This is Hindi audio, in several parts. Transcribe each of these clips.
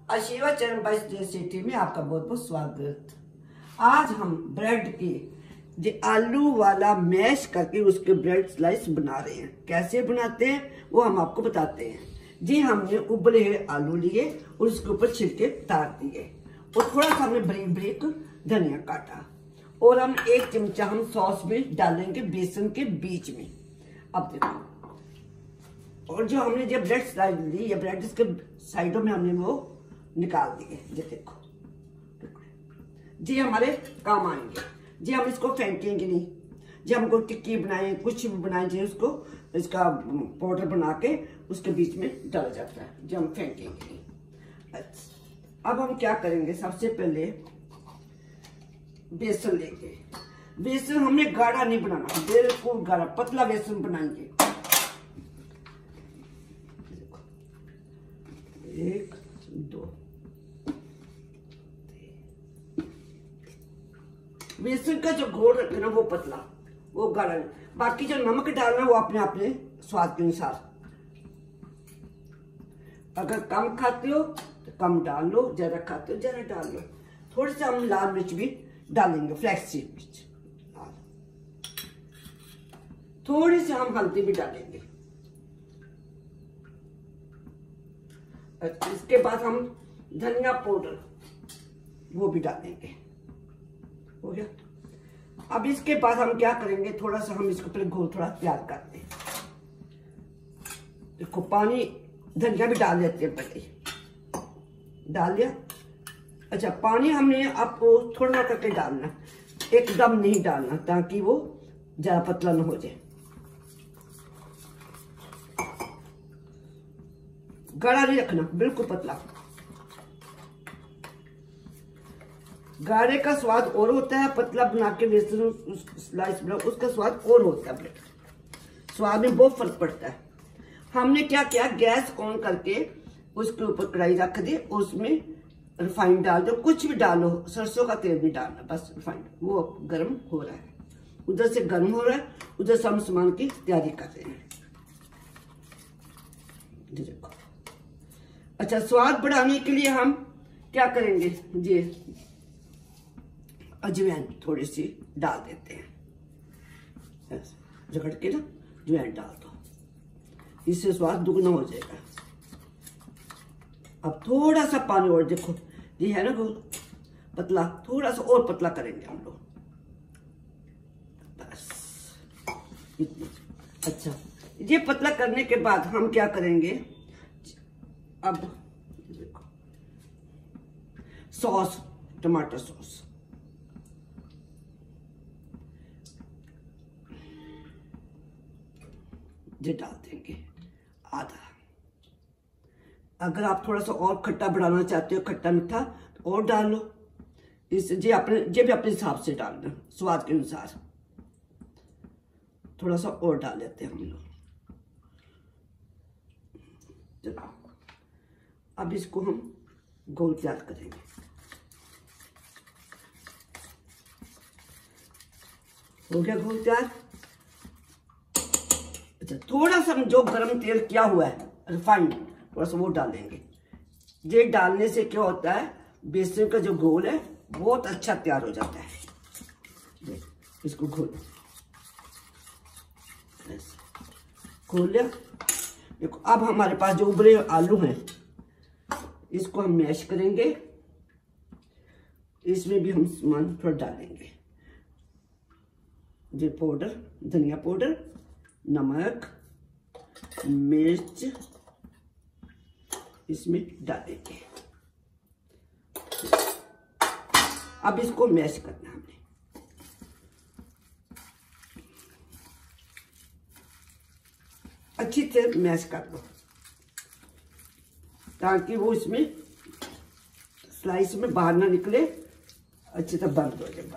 आशीर्वाद चरण बाइस रेसिपी में आपका बहुत बहुत स्वागत। आज हम ब्रेड के जो आलू वाला मैश करके उसके ब्रेड स्लाइस बना रहे हैं। कैसे बनाते हैं वो हम आपको बताते हैं। जी हमने उबले हुए आलू लिए और उसके ऊपर छिलके उतार दिए और थोड़ा सा हमने बारीक बारीक धनिया काटा और हम 1 चमचा हम सॉस में डालेंगे बेसन के बीच में। अब देखो, और जो हमने जब ब्रेड स्लाइस ली या ब्रेड इसके साइडों में हमने वो निकाल दिए। ये देखो जी हमारे काम आएंगे। जी हम इसको फेंकेंगे नहीं। जी हमको टिक्की बनाए कुछ भी बनाए जी उसको इसका पाउडर बना के उसके बीच में डाला जाता है। जी हम फेंकेंगे नहीं। अच्छा अब हम क्या करेंगे, सबसे पहले बेसन लेंगे। बेसन हमने गाढ़ा नहीं बनाना, बिल्कुल गाढ़ा पतला बेसन बनाएंगे। 1 2 बेसन का जो घोल रखे ना वो पतला, वो गाढ़ा। बाकी जो नमक डालना वो अपने अपने स्वाद के अनुसार। अगर कम खाते हो तो कम डाल लो, ज्यादा खाते हो ज्यादा डाल लो। थोड़ी सा हम लाल मिर्च भी डालेंगे, फ्लैक्स मिर्च। थोड़ी सी हम हल्दी भी डालेंगे। इसके बाद हम धनिया पाउडर वो भी डालेंगे। हो गया। अब इसके बाद हम क्या करेंगे, थोड़ा सा हम इसको पहले घोल थोड़ा तैयार करते हैं। देखो पानी, धनिया भी डाल देते हैं, पहले डाल दिया। अच्छा पानी हमने आपको थोड़ा करके डालना, एकदम नहीं डालना ताकि वो ज्यादा पतला ना हो जाए। गाढ़ा नहीं रखना, बिल्कुल पतला। गाढ़े का स्वाद और होता है, पतला बना के बेसन स्लाइस बना उसका स्वाद और होता है। ब्रेड स्वाद में बहुत फर्क पड़ता है। हमने क्या किया, गैस ऑन करके उसके ऊपर कढ़ाई रख दी, उसमें रिफाइंड डाल दो, कुछ भी डालो, सरसों का तेल भी डालना, बस रिफाइंड। वो गर्म हो रहा है, उधर से गर्म हो रहा है, उधर से हम सामान की तैयारी कर रहे हैं। देखो अच्छा स्वाद बढ़ाने के लिए हम क्या करेंगे जी, अजवाइन थोड़ी सी डाल देते हैं। रगड़ के ना अजवाइन डाल दो, इससे स्वाद दुगना हो जाएगा। अब थोड़ा सा पानी और, देखो ये है ना घोल पतला, थोड़ा सा और पतला करेंगे हम लोग, बस इतना। अच्छा ये पतला करने के बाद हम क्या करेंगे, अब देखो सॉस, टमाटर सॉस ये डाल देंगे आधा। अगर आप थोड़ा सा और खट्टा बढ़ाना चाहते हो, खट्टा मीठा तो और डाल लो। इस ये भी अपने हिसाब से डालना, स्वाद के अनुसार। थोड़ा सा और डाल लेते हैं हम लोग। चलो अब इसको हम गोल तैयार करेंगे। हो गया गोल तैयार। अच्छा थोड़ा सा जो गरम तेल किया हुआ है रिफाइंड, थोड़ा सा वो डालेंगे। ये डालने से क्या होता है, बेसन का जो घोल है बहुत अच्छा तैयार हो जाता है। इसको घोल लिया। देखो अब हमारे पास जो उबले आलू हैं इसको हम मैश करेंगे। इसमें भी हम सामान थोड़ा डालेंगे, ये पाउडर, धनिया पाउडर, नमक, मिर्च इसमें डालेंगे। अब इसको मैश करना हमने। अच्छी से मैश कर दो ताकि वो इसमें स्लाइस में बाहर ना निकले, अच्छे से बंद हो जाए।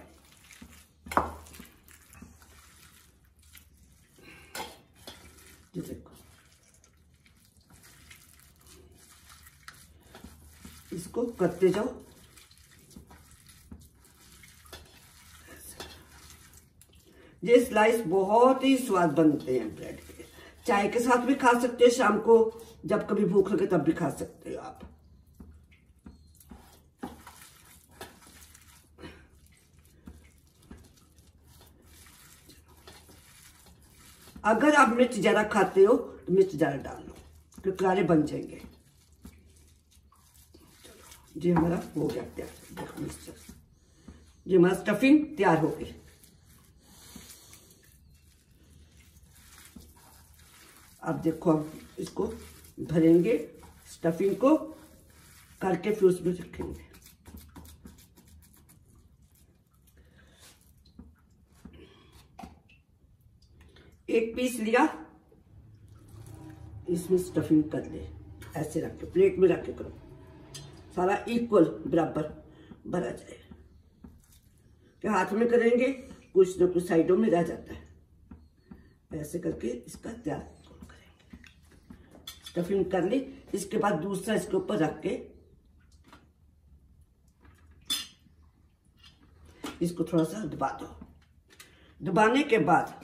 देखो इसको करते जाओ। ये स्लाइस बहुत ही स्वाद बनते हैं ब्रेड के। चाय के साथ भी खा सकते हो, शाम को जब कभी भूख लगे तब भी खा सकते हो आप। अगर आप मिर्च ज्यादा खाते हो तो मिर्च ज्यादा डाल लो, क्योंकि करारे बन जाएंगे। जी हमारा हो गया तैयार, जी हमारा स्टफिंग तैयार हो गई। अब देखो हम इसको भरेंगे, स्टफिंग को करके फिर उसमें रखेंगे। एक पीस लिया, इसमें स्टफिंग कर ले, ऐसे रख के प्लेट में रख के करो, सारा इक्वल बराबर भरा जाए। क्या हाथ में करेंगे कुछ ना कुछ साइडों में रह जाता है, ऐसे करके इसका तैयार करेंगे। स्टफिंग कर ली, इसके बाद दूसरा इसके ऊपर रख के इसको थोड़ा सा दबा दो। दबाने के बाद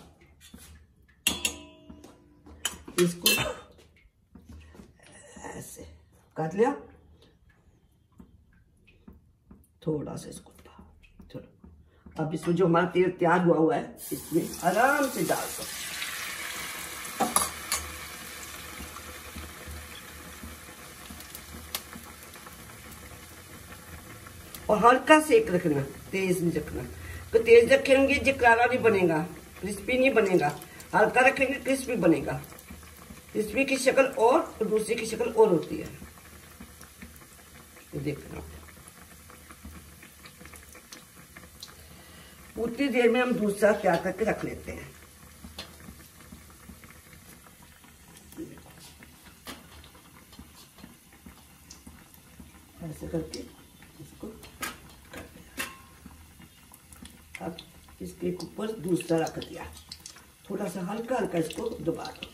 इसको ऐसे कर लिया, थोड़ा सा इसको दबाओ। चलो अब इसमें जो हमारा तेल तैयार हुआ है इसमें आराम से डाल दो। और हल्का सेक रखना, तेज नहीं रखना, तो तेज रखेंगे जो करारा नहीं बनेगा, क्रिस्पी नहीं बनेगा। हल्का रखेंगे क्रिस्पी बनेगा। क्रिस्पी की शक्ल और दूसरी की शक्ल और होती है, देखना। उतनी देर में हम दूसरा तैयार करके रख लेते हैं। ऐसे करके इसको कर दिया। अब इसके ऊपर दूसरा रख दिया, थोड़ा सा हल्का हल्का इसको दबा दो।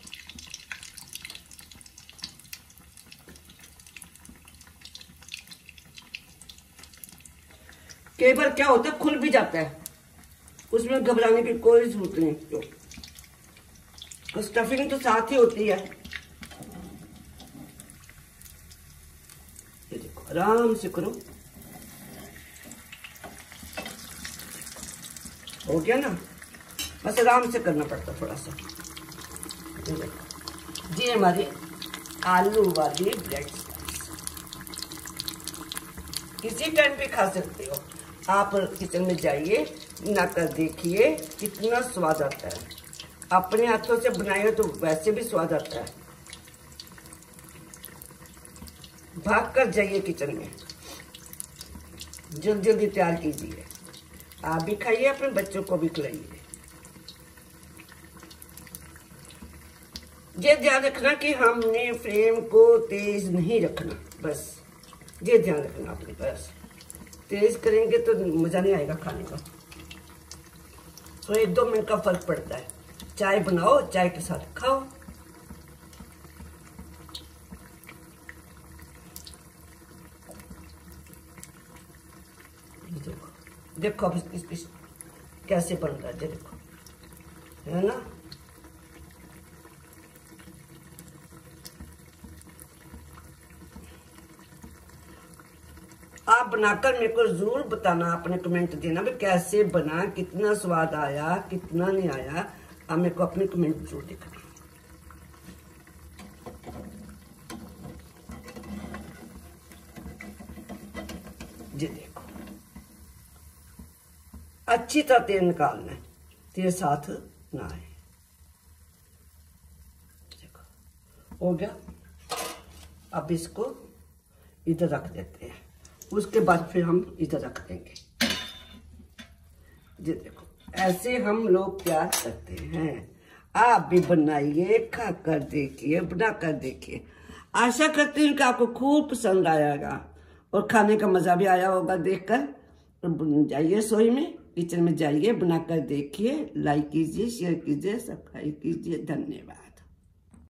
कई बार क्या होता है खुल भी जाता है, उसमें घबराने की कोई जरूरत नहीं, तो स्टफिंग तो साथ ही होती है। ये देखो आराम से करो, हो गया ना, बस आराम से करना पड़ता थोड़ा सा। जी हमारी आलू वाली ब्रेड किसी टाइम पे खा सकते हो। आप किचन में जाइए, बनाकर देखिए कितना स्वाद आता है। अपने हाथों से बनाइए तो वैसे भी स्वाद आता है। भाग कर जाइए किचन में, जल्दी जल्दी तैयार कीजिए। आप भी खाइए, अपने बच्चों को भी खिलाइए। ये ध्यान रखना कि हमने फ्लेम को तेज नहीं रखना, बस ये ध्यान रखना अपने पास। तेज करेंगे तो मजा नहीं आएगा खाने का। तो 1-2 मिनट का फर्क पड़ता है। चाय बनाओ, चाय के साथ खाओ। देखो अब कैसे बन रहा है, देखो, है ना। आप बनाकर मेरे को जरूर बताना, अपने कमेंट देना भी कैसे बना, कितना स्वाद आया, कितना नहीं आया। आप मेरे को अपने कमेंट जरूर दिखाना। जी देखो, अच्छी तरह तेल निकालना है, तेल साथ ना आए। देखो हो गया। अब इसको इधर रख देते हैं, उसके बाद फिर हम इधर रख देंगे। ये देखो ऐसे हम लोग तैयार करते हैं। आप भी बनाइए, खा कर देखिए, बना कर देखिए। आशा करती हूँ कि आपको खूब पसंद आएगा और खाने का मजा भी आया होगा देखकर। जाइए रसोई में, किचन में जाइए, बनाकर देखिए, लाइक कीजिए, शेयर कीजिए, सब्सक्राइब कीजिए। धन्यवाद।